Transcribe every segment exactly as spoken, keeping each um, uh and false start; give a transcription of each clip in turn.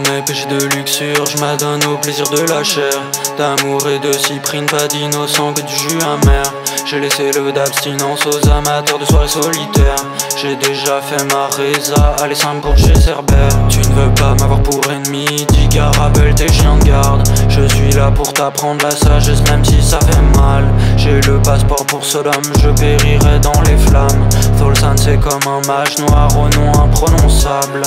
mes péchés de luxure, je m'adonne au plaisir de la chair. D'amour et de cyprine, pas d'innocent que du jus amer. J'ai laissé le d'abstinence aux amateurs de soirées solitaires. J'ai déjà fait ma résa, allez simple pour chez Cerbère. Tu ne veux pas m'avoir pour ennemi, dis gars, rappelle tes chiens de garde. Je suis là pour t'apprendre la sagesse même si ça fait mal. J'ai le passeport pour Sodome, je périrai dans les flammes. Tholsan c'est comme un mage noir au nom imprononçable.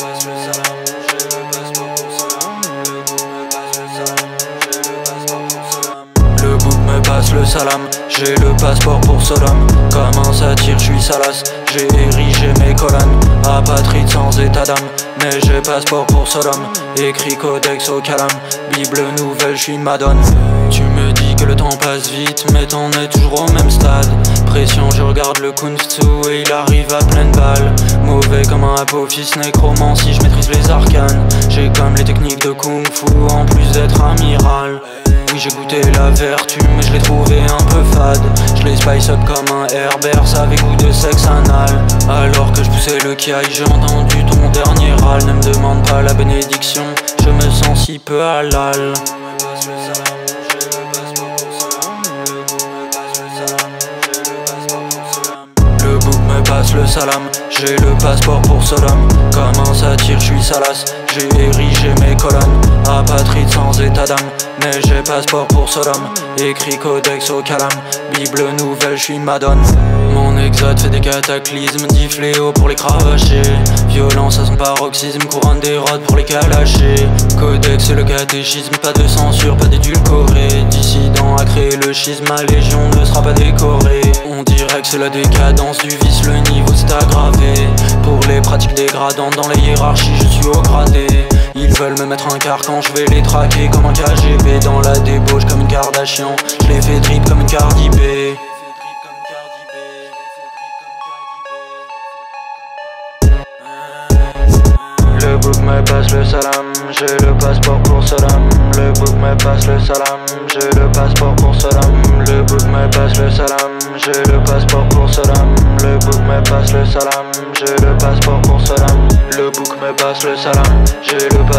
Le bouc me passe le salam, j'ai le passeport pour Sodome. Comme un satyre, je suis salace, j'ai érigé mes colonnes. Apatride sans état d'âme, mais j'ai passeport pour Sodome. Écrit codex au calame, Bible nouvelle, je suis madone. Tu me dis que le temps passe vite, mais t'en es toujours au même stade. Pression, je regarde le kung fu et il arrive à pleine balle. Mauvais comme un apophis, nécromancie, je maîtrise les arcanes. J'ai comme les techniques de kung fu, en plus d'être amiral. Oui, j'ai goûté la vertu, mais je l'ai trouvé un peu fade. Je l'ai spice up comme un Herbert, avec goût de sexe anal. Alors que je poussais le kiaï, j'ai entendu ton dernier râle. Ne me demande pas la bénédiction, je me sens si peu halal. Le bouc me passe le salam, j'ai le passeport pour Sodome. Comme un satyre, je suis salace, j'ai érigé mes colonnes. Apatride sans état d'âme, mais j'ai passeport pour Sodome. Écrit codex au calame, Bible nouvelle, je suis madone. Mon exode fait des cataclysmes, dit fléau pour les cravacher. Violence à son paroxysme, couronne d'érodes pour les calacher. Codex et le catéchisme, pas de censure, pas d'édulcoré. Dissident a créé le schisme, ma légion ne sera pas décorée. On dirait que c'est la décadence du vice, le niveau s'est aggravé. Pour les pratiques dégradantes dans la hiérarchie, je suis au gradé. Ils veulent me mettre un carcan, je vais les traquer comme un K G B. Dans la débauche comme une Kardashian, je les fais drip comme une Cardi B. Le bouc me passe le salam, j'ai le passeport pour Sodome. Le bouc me passe le salam, j'ai le passeport pour Sodome. Le bouc me passe le salam, j'ai le passeport pour Sodome. Le bouc me passe le salam, j'ai le passeport pour Sodome. Le bouc me passe le salam, j'ai le